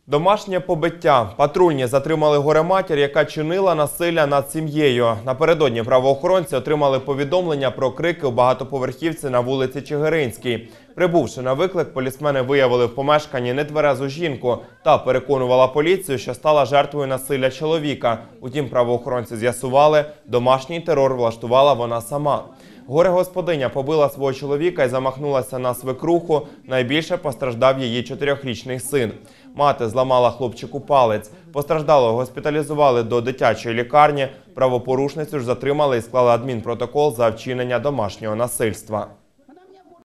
Домашнє побиття. Патрульні затримали горе-матір, яка чинила насилля над сім'єю. Напередодні правоохоронці отримали повідомлення про крики у багатоповерхівці на вулиці Чигиринській. Прибувши на виклик, полісмени виявили в помешканні нетверезу жінку та переконувала поліцію, що стала жертвою насилля чоловіка. Утім, правоохоронці з'ясували, домашній терор влаштувала вона сама. Горе-господиня побила свого чоловіка і замахнулася на свекруху. Найбільше постраждав її 4-річний син. Мати зламала хлопчику палець. Постраждалого госпіталізували до дитячої лікарні. Правопорушницю ж затримали і склали адмінпротокол за вчинення домашнього насильства.